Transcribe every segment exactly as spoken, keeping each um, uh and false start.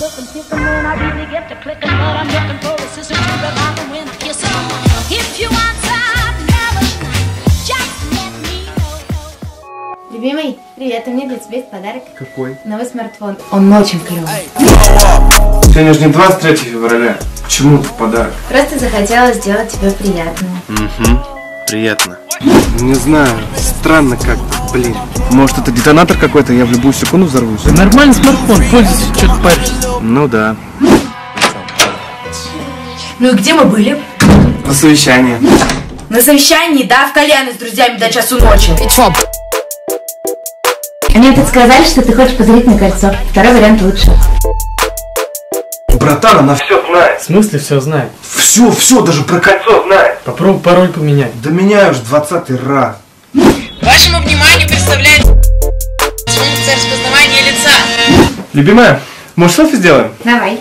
Любимый, привет, у меня для тебя есть подарок. Какой? Новый смартфон. Он очень клевый. Сегодня же не двадцать третье февраля. Почему это подарок? Просто захотела сделать тебе приятно. Угу, приятно. Не знаю, странно как-то, блин. Может это детонатор какой-то, я в любую секунду взорвусь? Нормальный смартфон, пользуйся, что ты паришься. Ну да. Ну и где мы были? На совещании. На совещании, да, в кальяне с друзьями до часу ночи. Они тут сказали, что ты хочешь подарить мне кольцо. Второй вариант лучше. Братан, она все знает. В смысле все знает? Все, все, даже про кольцо знает. Попробуй пароль поменять. Да меняю уже двадцатый раз. Вашему вниманию представляется функция распознавания лица. Любимая, может селфи сделаем? Давай.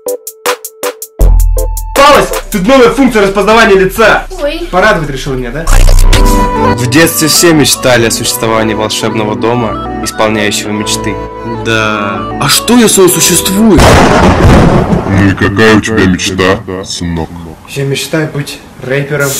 Попалась! Тут новая функция распознавания лица. Ой. Порадовать решил меня, да? В детстве все мечтали о существовании волшебного дома, исполняющего мечты. Да. А что, если он существует? Ну и какая у тебя мечта, сынок? Я мечтаю быть рэпером.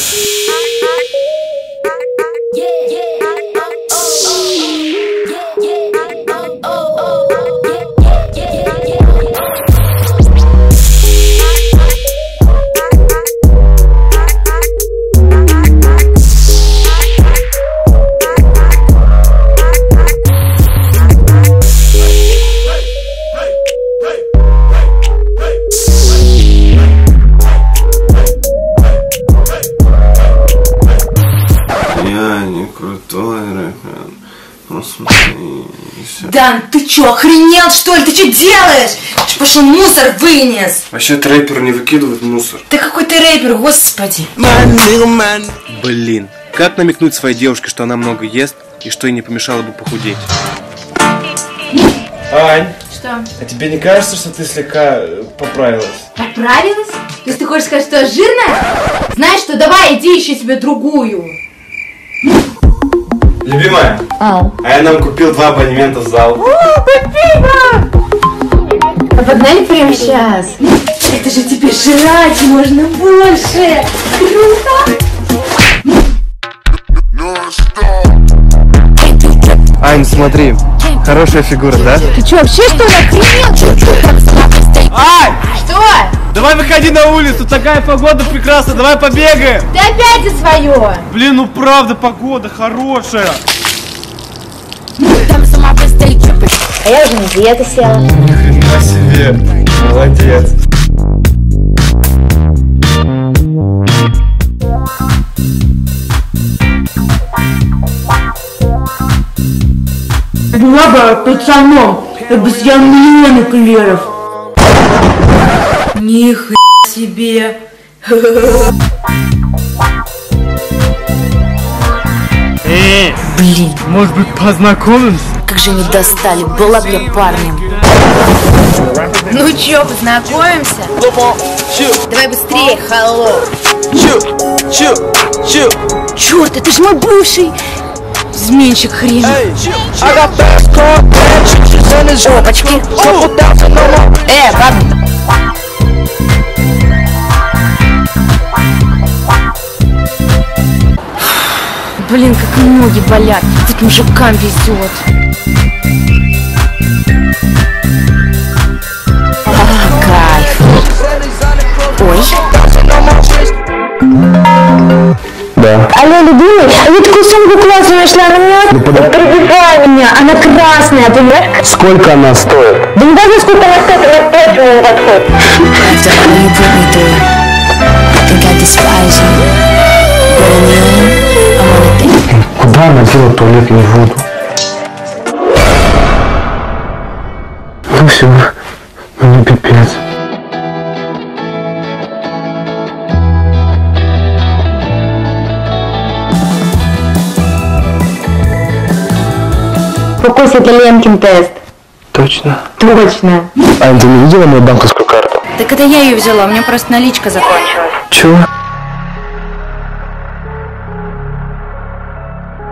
Я не крутой рэпер. Посмотри. Дан, ты чё, охренел что ли? Ты чё делаешь? Ты пошел мусор вынес. Вообще-то рэперы не выкидывают мусор. Ты какой ты рэпер, господи. Блин, как намекнуть своей девушке, что она много ест и что ей не помешало бы похудеть? Ань, Что? а тебе не кажется, что ты слегка э, поправилась? Поправилась? То есть ты хочешь сказать, что я жирная? Знаешь что, давай иди ищи себе другую. Любимая, Ау. а я нам купил два абонемента в зал. О, спасибо! А погнали прямо сейчас. Это же теперь жрать можно больше. Круто! Ань, смотри, хорошая фигура, да? Ты что, вообще что ли охренел? Ай! Что? Давай выходи на улицу, такая погода прекрасная, давай побегаем! Ты опять за свое! Блин, ну правда, погода хорошая! А я уже на диету села. Ни хрена себе, молодец. Была бы пацаном, я бы съел миллионы клеров. Нихуя себе. Эй, Блин, может быть познакомимся? как же они достали, была бы я парнем. Ну чё, познакомимся? Давай быстрее, халло. Черт, это же мой бывший изменщик хрен. Опачки. Э, ладно. Блин, как ноги болят. Тут мужикам везет. А, кайф. Ой. Да. Алло, любимый, а я такую сумку классную нашла, она мне Ну, подожди. прибегай меня, она красная, понимаешь? Сколько она стоит? Да не важно, сколько она стоит, она точно не подходит. After all you put me through, I think I despise you. But in the end, I wanna think. Куда она дела туалетную воду? Ну все, ну пипец. Фокус, это Ленкин тест. Точно. Точно. Ань, ты не видела мою банковскую карту? Так это я ее взяла, у меня просто наличка закончилась. Чего?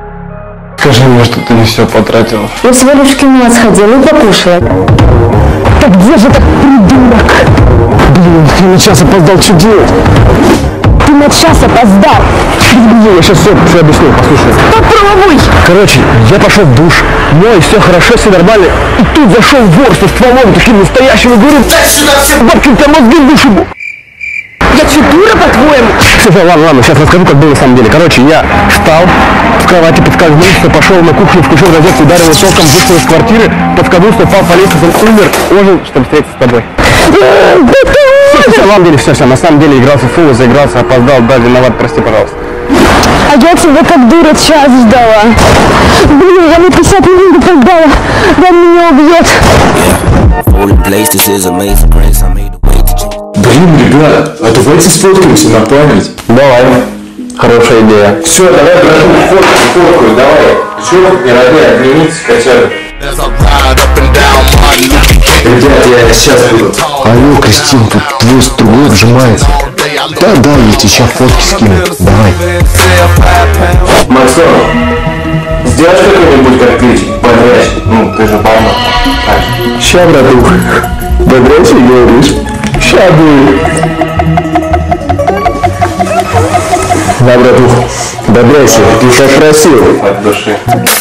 Скажи мне, что ты не все потратила. Я всего лишь в кино сходила и покушала. Так где же этот придурок? Блин, я на час опоздал, что делать? Ты на час опоздал. Я сейчас все, все объясню, послушай. Попробуй. Короче, я пошел в душ, мой, все хорошо, все нормально. И тут зашел вор со стволом, таким настоящим, и говорит, дай сюда все бабки, у тебя мозги в душу. Я что, дура, по-твоему? Слушай, ладно, ладно, сейчас расскажу, как было на самом деле. Короче, я встал, в кровати подскользнулся, пошел на кухню, включил розетку, ударил его током, вышел из квартиры, подскользнулся, упал по лестнице, умер, ожил, чтобы встретиться с тобой. На самом деле, все, все, на самом деле игрался в фул, заигрался, опоздал, да, виноват, прости, пожалуйста. А я тебя как дура час ждала. Блин, я на пятьдесят минут опоздала. Да меня убьет. Блин, ребят, а давайте сфоткаемся на память. Давай, хорошая идея. Все, давай прошу фотку, фотку, давай. Чё, не родные, обнимитесь хотя бы. Ребят, я сейчас буду. Алло, Кристин, тут твой другой отжимается. Да, да, я тебе сейчас фотки скину. Давай. Максон, сделаешь какой-нибудь как ты, бодрячий? Ну, ты же бармен. Ща, братух. Бодрячий, говоришь? Ща будет. Да, братух, бодрячий, ты как просил. От души.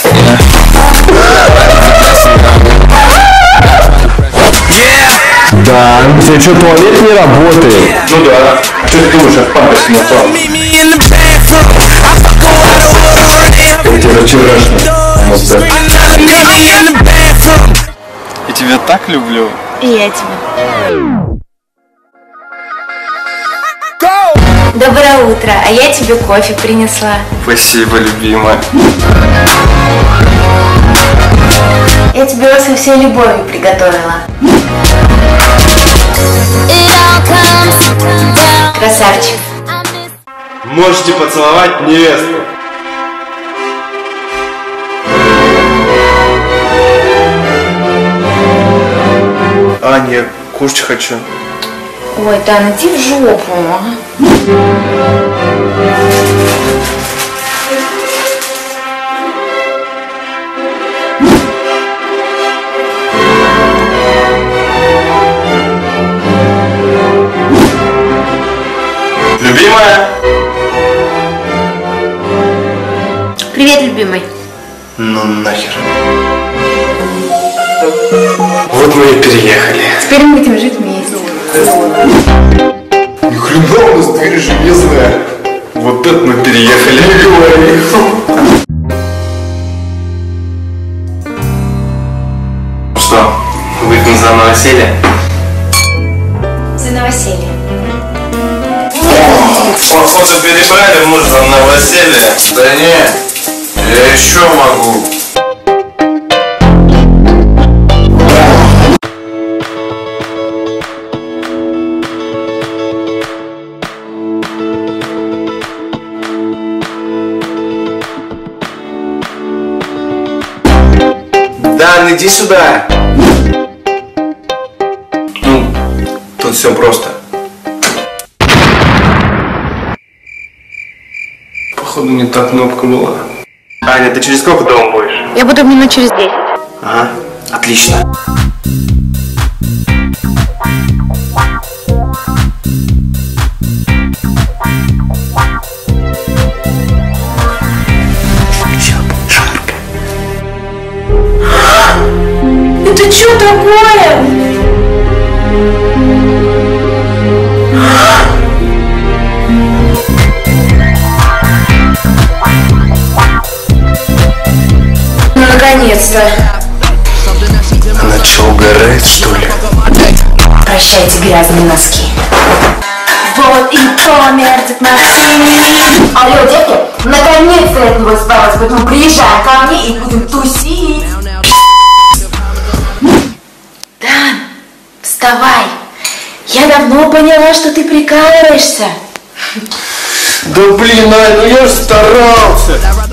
Да, тебе что, туалет не работает? Ну да. Что ты думаешь, от памперса не упал? Я тебя вчерашний. Вот так. Я тебя так люблю. И я тебя. Доброе утро, а я тебе кофе принесла. Спасибо, любимая. Я тебе его со всей любовью приготовила. Красавчик. Можете поцеловать невесту. А, нет, кушать хочу. Ой, Тана, иди в жопу. Любимая? Привет, любимый. Ну нахер. Вот мы и переехали. Теперь мы будем жить вместе. Ни хрена у нас дверь железная. Вот это мы переехали. Не говори. Что, выпьем за новоселье? За новоселье. Походу перебрали муж за новоселье. Да не, я еще могу. Дан, иди сюда. Ну, тут все просто. Походу не та кнопка была. Аня, ты через сколько дома будешь? Я буду минут через десять. Ага, отлично. Это что такое? Ну, наконец-то. Она что, угорает, что ли? Прощайте, грязные носки. Вот и помер Дед Максим. Алло, девки, наконец-то я от него избавилась, поэтому приезжай ко мне и будем тусить. Дан, вставай. Я давно поняла, что ты прикалываешься. Да блин, Ань, ну я же старался.